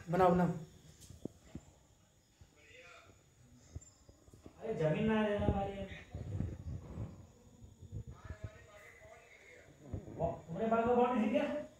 बनाओ बनाओ। अरे जमीन ना देना भाई। तुम्हारे बाल का बाउंड्री दिख गया?